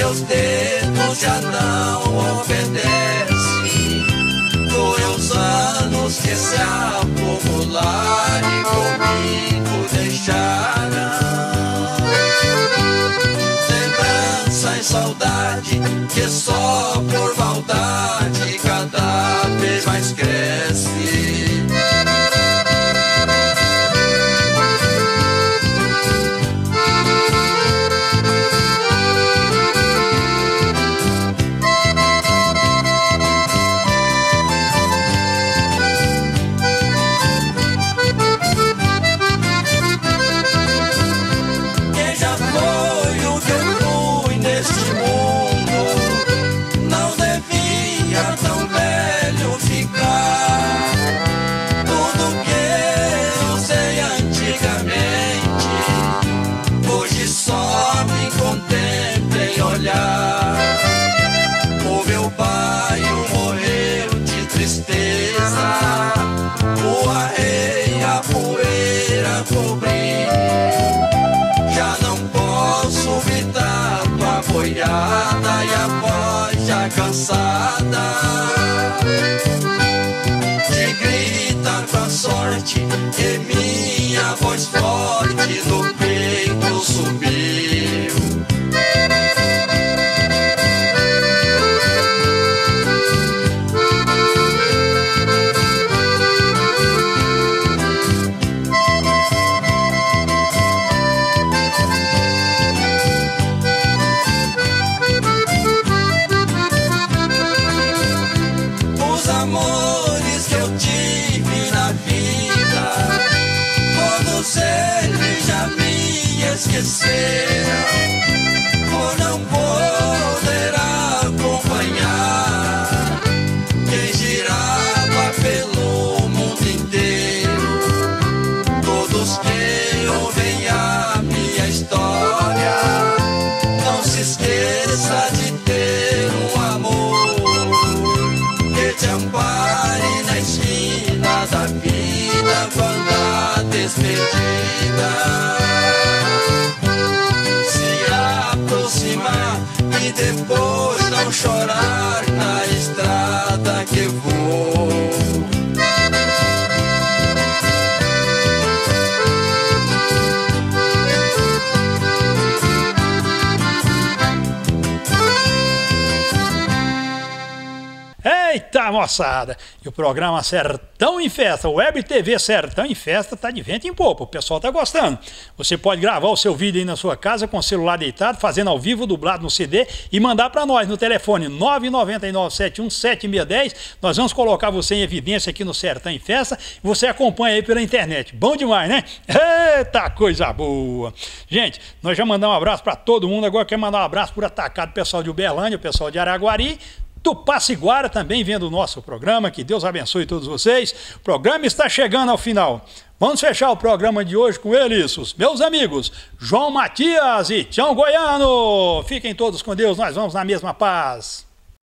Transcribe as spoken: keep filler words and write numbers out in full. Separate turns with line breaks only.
meus dedos já não obedecem. Foi os anos que se acumularam e comigo deixaram lembrança e saudade que só por maldade cada vez mais cresce. E a voz já cansada de gritar com a sorte, e minha voz forte no peito subiu. Eles já me esqueceram, ou não poder acompanhar quem girava pelo mundo inteiro. Todos que ouvem a minha história, não se esqueça de ter um amor que te ampare na esquina da vida quando a despedida se aproximar, e depois não chorar na estrada que vou.
Eita, moçada! E o programa Sertão em Festa, Web T V Sertão em Festa, tá de vento em popa. O pessoal tá gostando. Você pode gravar o seu vídeo aí na sua casa com o celular deitado, fazendo ao vivo, dublado no C D e mandar para nós no telefone nove nove nove sete um sete seis um zero. Nós vamos colocar você em evidência aqui no Sertão em Festa e você acompanha aí pela internet. Bom demais, né? Eita, coisa boa! Gente, nós já mandamos um abraço para todo mundo. Agora quero mandar um abraço por atacado pessoal de Uberlândia, o pessoal de Araguari, Tupaciguara também vendo o nosso programa. Que Deus abençoe todos vocês. O programa está chegando ao final. Vamos fechar o programa de hoje com eles, os meus amigos João Matias e Tião Goiano. Fiquem todos com Deus, nós vamos na mesma paz.